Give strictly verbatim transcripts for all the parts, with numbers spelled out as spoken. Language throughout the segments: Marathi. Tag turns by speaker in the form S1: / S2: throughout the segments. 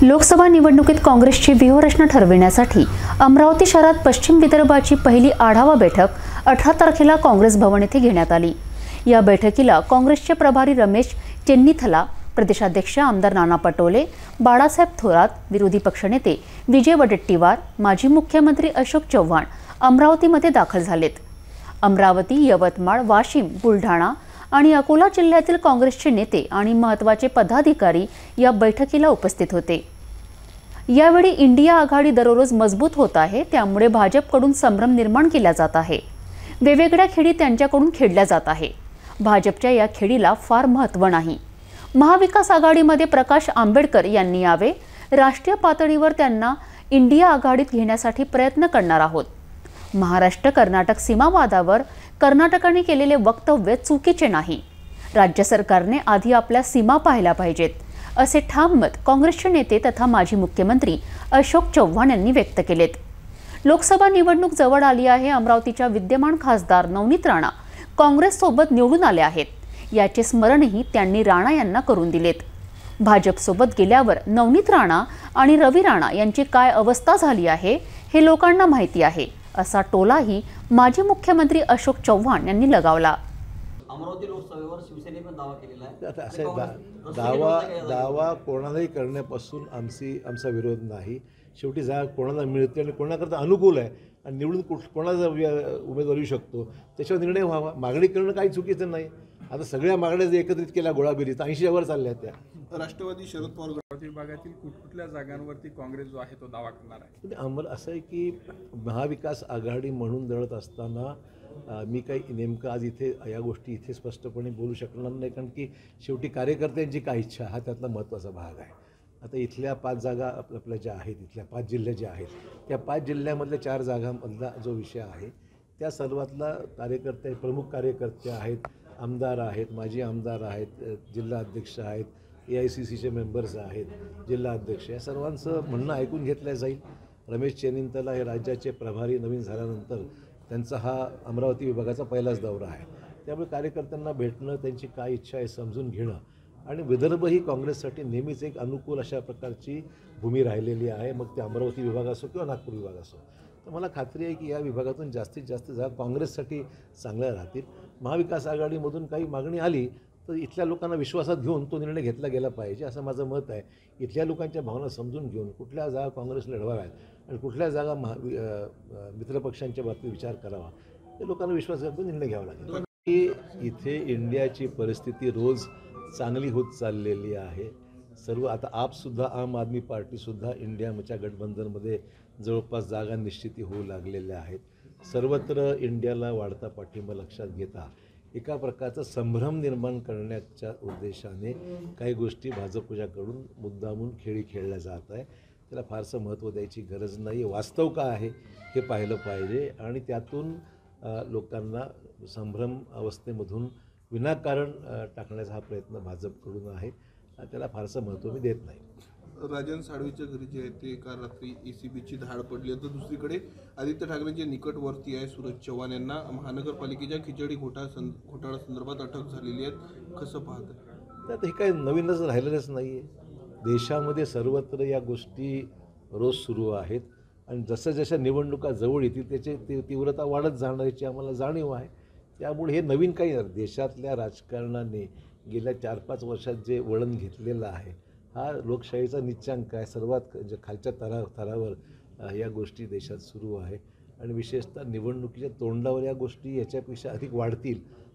S1: लोकसभा निवडणुकीत काँग्रेसची व्यूहरचना ठरविण्यासाठी अमरावती शहरात पश्चिम विदर्भाची पहिली आढावा बैठक अठरा तारखेला काँग्रेस भवन येथे घेण्यात आली। या बैठकीला काँग्रेसचे प्रभारी रमेश चेन्नीथला, प्रदेशाध्यक्ष आमदार नाना पटोले, बाळासाहेब थोरात, विरोधी पक्षनेते विजय वडेट्टीवार, माजी मुख्यमंत्री अशोक चव्हाण अमरावतीमध्ये दाखल झालेत। अमरावती, यवतमाळ, वाशिम, बुलढाणा आणि अकोला जिल्ह्यातील काँग्रेसचे नेते आणि महत्त्वाचे पदाधिकारी या बैठकीला उपस्थित होते। यावेळी इंडिया आघाडी दररोज मजबूत होत आहे, त्यामुळे भाजपकडून संभ्रम निर्माण केला जात आहे। वेगवेगळ्या खेळी त्यांच्याकडून खेळल्या जात आहे। भाजपच्या या खेळीला फार महत्त्व नाही। महाविकास आघाडीमध्ये प्रकाश आंबेडकर यांनी यावे, राष्ट्रीय पातळीवर त्यांना इंडिया आघाडीत घेण्यासाठी प्रयत्न करणार आहोत। महाराष्ट्र कर्नाटक सीमावादावर कर्नाटकाने केलेले वक्तव्य चुकीचे नाही। राज्य सरकारने आधी आपल्या सीमा पाहायला पाहिजेत, असे ठाम मत काँग्रेसचे नेते तथा माजी मुख्यमंत्री अशोक चव्हाण यांनी व्यक्त केलेत। लोकसभा निवडणूक जवळ आली आहे। अमरावतीच्या विद्यमान खासदार नवनीत राणा काँग्रेस सोबत निवडून आले आहेत, याचे स्मरणही त्यांनी राणा यांना करून दिलेत। भाजप सोबत गेल्यावर नवनीत राणा आणि रवी राणा यांची काय अवस्था झाली आहे हे लोकांना माहिती आहे, असा टोलाही माजी मुख्यमंत्री अशोक चव्हाण यांनी लगावला।
S2: अमरावती लोकसभेवर शिवसेनेने पण दावा केलेला आहे।
S3: आता असे दावा दावा कोणालाही करण्यापासून आमची आमचा विरोध नाही। शेवटी जागा कोणाला मिळते आणि कोणाकरता अनुकूल आहे आणि निवडून कुठ कोणाचा उमेदवार येऊ शकतो त्याच्यावर निर्णय व्हावा। मागणी करणं काही चुकीचं नाही। आता सगळ्या मागण्या जर एकत्रित केल्या गोळाबेरीत ऐंशी वर चालल्या त्या।
S4: राष्ट्रवादी शरद पवार विभागातील कुठल्या जागांवरती काँग्रेस जो आहे तो दावा करणार आहे?
S3: आम्हाला असं आहे की महाविकास आघाडी म्हणून लढत असताना मी काही नेमकं आज इथे या गोष्टी इथे स्पष्टपणे बोलू शकणार नाही, कारण की शेवटी कार्यकर्त्यांची काय इच्छा हा त्यातला महत्त्वाचा भाग आहे। आता इथल्या पाच जागा आपल्या ज्या आहेत, इथल्या पाच जिल्हे जे आहेत, त्या पाच जिल्ह्यामधल्या चार जागांमधला जो विषय आहे त्या सर्वातला कार्यकर्ते प्रमुख कार्यकर्ते आहेत, आमदार आहेत, माजी आमदार आहेत, जिल्हा अध्यक्ष आहेत, ए आय सी सीचे मेंबर्स आहेत, जिल्हा अध्यक्ष, या सर्वांचं म्हणणं ऐकून घेतलं जाईल। रमेश चेन्नीथला हे राज्याचे प्रभारी नवीन झाल्यानंतर त्यांचा हा अमरावती विभागाचा पहिलाच दौरा आहे, त्यामुळे कार्यकर्त्यांना भेटणं, त्यांची काय इच्छा आहे समजून घेणं, आणि विदर्भ ही काँग्रेससाठी नेहमीच एक अनुकूल अशा प्रकारची भूमी राहिलेली आहे, मग ते अमरावती विभाग असो किंवा नागपूर विभाग असो। तर मला खात्री आहे की या विभागातून जास्तीत जास्त जागा काँग्रेससाठी चांगल्या राहतील। महाविकास आघाडीमधून काही मागणी आली तर इथल्या लोकांना विश्वासात घेऊन तो निर्णय घेतला गेला पाहिजे, असं माझं मत आहे। इथल्या लोकांच्या भावना समजून घेऊन कुठल्या जागा काँग्रेसला लढवाव्यात आणि कुठल्या जागा महा मित्रपक्षांच्या बाबतीत विचार करावा, ते लोकांना विश्वासात घेऊन निर्णय घ्यावा लागेल। की इथे इंडियाची परिस्थिती रोज चांगली होत चाललेली आहे। सर्व आता आपसुद्धा आम आदमी पार्टीसुद्धा इंडियाच्या गठबंधनमध्ये जवळपास जागा निश्चिती होऊ लागलेल्या आहेत। सर्वत्र इंडियाला वाढता पाठिंबा लक्षात घेता एका प्रकारचा संभ्रम निर्माण करण्याच्या उद्देशाने काही गोष्टी भाजपच्याकडून मुद्दामून खेळी खेळल्या जात आहे, त्याला फारसं महत्त्व द्यायची गरज नाही। वास्तव काय आहे हे पाहिलं पाहिजे आणि त्यातून लोकांना संभ्रम अवस्थेमधून विनाकारण टाकण्याचा हा प्रयत्न भाजपकडून आहे, त्याला फारसं महत्त्व मी देत नाही।
S4: राजन साळवीच्या घरी जे आहे ते काल रात्री ए सी बीची धाड पडली, तर दुसरीकडे आदित्य ठाकरेंच्या निकटवर्ती आहे सूरज चव्हाण यांना महानगरपालिकेच्या खिचडी घोटाळा सं घोटाळा संदर्भात अटक झालेली आहे, कसं पाहतं?
S3: त्यात हे काही नवीनच राहिलेलंच नाही आहे। देशामध्ये सर्वत्र या गोष्टी रोज सुरू आहेत आणि जसं जशा निवडणुका जवळ येतील त्याची ती तीव्रता वाढत जाण्याची आम्हाला जाणीव आहे। त्यामुळे हे नवीन काही नाही। देशातल्या राजकारणाने गेल्या चार पाच वर्षात जे वळण घेतलेलं आहे हा लोकशाहीचा निच्चांक आहे। सर्वात जे खालच्या तरा थरावर या गोष्टी देशात सुरू आहे आणि विशेषतः निवडणुकीच्या तोंडावर या गोष्टी याच्यापेक्षा अधिक वाढतील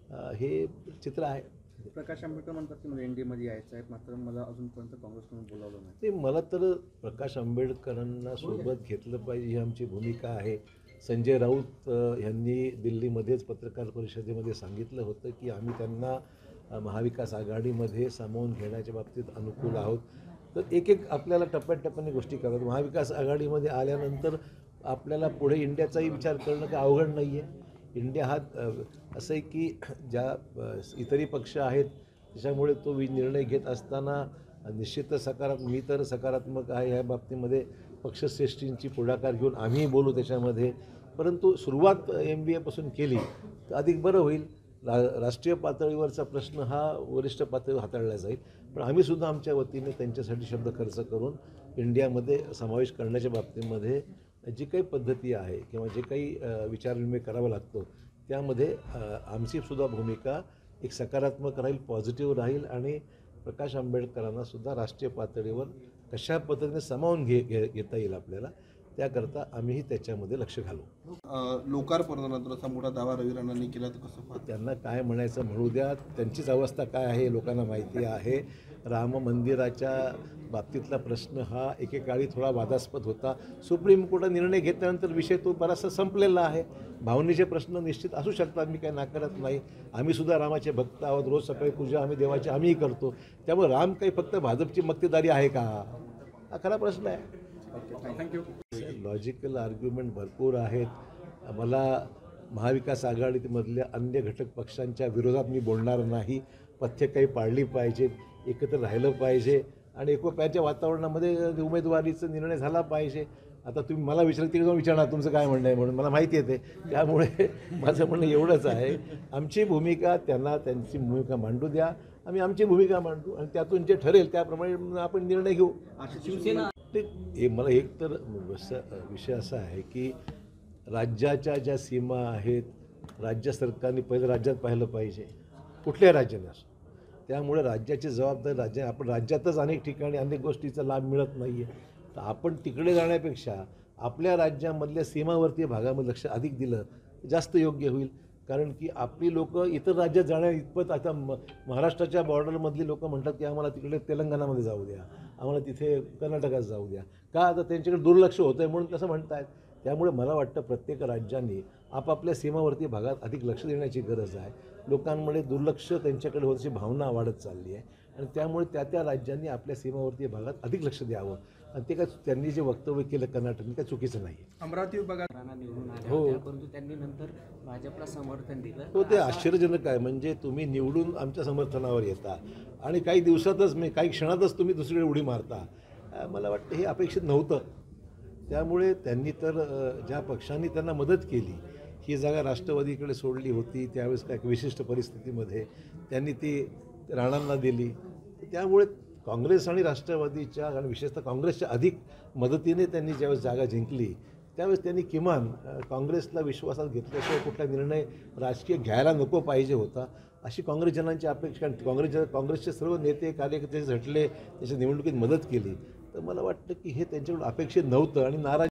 S3: हे चित्र आहे।
S5: प्रकाश आंबेडकर म्हणतात की मला एन डी एमध्ये यायचं आहे, मात्र मला अजूनपर्यंत काँग्रेसकडून बोलावलं नाही।
S3: ते मला तर प्रकाश आंबेडकरांना सोबत घेतलं पाहिजे ही आमची भूमिका आहे। संजय राऊत यांनी दिल्लीमध्येच पत्रकार परिषदेमध्ये सांगितलं होतं की आम्ही त्यांना महाविकास आघाडीमध्ये सामावून घेण्याच्या बाबतीत अनुकूल आहोत। तर एक एक आपल्याला टप्प्याटप्प्याने गोष्टी कराव्यात। महाविकास आघाडीमध्ये आल्यानंतर आपल्याला पुढे इंडियाचाही विचार करणं काही अवघड नाही आहे। इंडिया हा असं आहे की ज्या इतरही पक्ष आहेत त्याच्यामुळे तो निर्णय घेत असताना निश्चितच सकारात्मक मी तर सकारात्मक आहे ह्या बाबतीमध्ये। पक्षश्रेष्ठींची पुढाकार घेऊन आम्हीही बोलू त्याच्यामध्ये, परंतु सुरुवात एम बी एपासून केली तर अधिक बरं होईल। रा राष्ट्रीय पातळीवरचा प्रश्न हा वरिष्ठ पातळीवर हाताळला जाईल, पण आम्हीसुद्धा आमच्या वतीने त्यांच्यासाठी शब्द खर्च करून इंडियामध्ये समावेश करण्याच्या बाबतीमध्ये जी काही पद्धती आहे किंवा जे काही अ, विचारविनिमय करावा लागतो त्यामध्ये अ, आमचीसुद्धा भूमिका एक सकारात्मक राहील, पॉझिटिव्ह राहील आणि प्रकाश आंबेडकरांना सुद्धा राष्ट्रीय पातळीवर कशा पद्धतीने सामावून घे घे घेता येईल आपल्याला, त्याकरता आम्हीही त्याच्यामध्ये लक्ष घालू.
S4: अं, लोकार्पणानंतर असा मोठा दावा रवी राणांनी केला तर कसं पाहता?
S3: त्यांना काय म्हणायचं म्हणू द्या, त्यांचीच अवस्था काय आहे लोकांना माहिती आहे. राम मंदिराच्या बाबतीतला प्रश्न हा एकेकाळी थोडा वादास्पद होता. सुप्रीम कोर्टाने निर्णय घेतल्यानंतर विषय तो बराचसा संपलेला आहे. भावनेचे प्रश्न निश्चित असू शकतात, मी काही नाकारत नाही. आम्हीसुद्धा रामाचे भक्त आहोत, रोज सकाळी पूजा आम्ही देवाची आम्हीही करतो. त्यामुळे राम काही फक्त भाजपची मक्तेदारी आहे का, हा खरा प्रश्न आहे.
S5: थँक्यू.
S3: लॉजिकल आर्ग्युमेंट भरपूर आहेत. मला महाविकास आघाडीमधल्या अन्य घटक पक्षांच्या विरोधात मी बोलणार नाही. पथ्य काही पाळली पाहिजेत, एकत्र राहिलं पाहिजे आणि एकोप्याच्या वातावरणामध्ये उमेदवारीचा निर्णय झाला पाहिजे. आता तुम्ही मला विचार तिकडे जाऊन विचारणार तुमचं काय म्हणणं आहे म्हणून, मला माहिती आहे ते. त्यामुळे माझं म्हणणं एवढंच आहे, आमची भूमिका त्यांना त्यांची भूमिका मांडू द्या, आम्ही आमची भूमिका मांडू आणि त्यातून जे ठरेल त्याप्रमाणे आपण निर्णय घेऊ.
S2: शिवसेना
S3: ते हे मला एक तर विषय असा आहे की राज्याच्या ज्या सीमा आहेत, राज्य सरकारने पहिलं राज्यात पाहिलं पाहिजे, कुठल्याही राज्याने असो. त्यामुळे राज्याची जबाबदारी राज्य, आपण राज्यातच अनेक ठिकाणी अनेक गोष्टीचा लाभ मिळत नाही आहे, तर आपण तिकडे जाण्यापेक्षा आपल्या राज्यामधल्या सीमावर्ती भागामध्ये लक्ष अधिक दिलं जास्त योग्य होईल. कारण की आपली लोक इतर राज्यात जाण्या इतपत आता म महाराष्ट्राच्या बॉर्डरमधली लोक म्हणतात की आम्हाला तिकडे तेलंगणामध्ये जाऊ द्या, आम्हाला तिथे कर्नाटकात जाऊ द्या, का आता त्यांच्याकडे दुर्लक्ष होतं आहे म्हणून तसं म्हणत आहेत. त्यामुळे मला वाटतं प्रत्येक राज्यांनी आपापल्या सीमावर्ती भागात अधिक लक्ष देण्याची गरज आहे. लोकांमध्ये दुर्लक्ष त्यांच्याकडे होण्याची भावना वाढत चालली आहे आणि त्यामुळे त्या त्या राज्यांनी आपल्या सीमावर्ती भागात अधिक लक्ष द्यावं. आणि ते काय त्यांनी जे वक्तव्य केलं कर्नाटकने काय चुकीचं नाही.
S5: अमरावती विभागात
S6: राणा निवडून आल्या
S3: हो.
S6: होत्या, परंतु त्यांनी नंतर भाजपला समर्थन दिलं.
S3: हो, ते आश्चर्यजनक आहे. म्हणजे तुम्ही निवडून आमच्या समर्थनावर येता आणि काही दिवसातच मी काही क्षणातच तुम्ही दुसरीकडे उडी मारता. अ, मला वाटतं हे अपेक्षित नव्हतं. त्यामुळे त्यांनी तर अ, ज्या पक्षांनी त्यांना मदत केली, ही जागा राष्ट्रवादीकडे सोडली होती त्यावेळेस काय विशिष्ट परिस्थितीमध्ये त्यांनी ती राणांना दिली. त्यामुळे काँग्रेस आणि राष्ट्रवादीच्या आणि विशेषतः काँग्रेसच्या अधिक मदतीने त्यांनी ज्यावेळेस जागा जिंकली त्यावेळेस त्यांनी किमान काँग्रेसला विश्वासात घेतल्याशिवाय कुठला निर्णय राजकीय घ्यायला नको पाहिजे होता, अशी काँग्रेसजनांची अपेक्षा. काँग्रेस काँग्रेसचे सर्व नेते कार्यकर्ते झटले, त्याच्या निवडणुकीत मदत केली. तर मला वाटतं की हे त्यांच्याकडून अपेक्षित नव्हतं आणि नाराज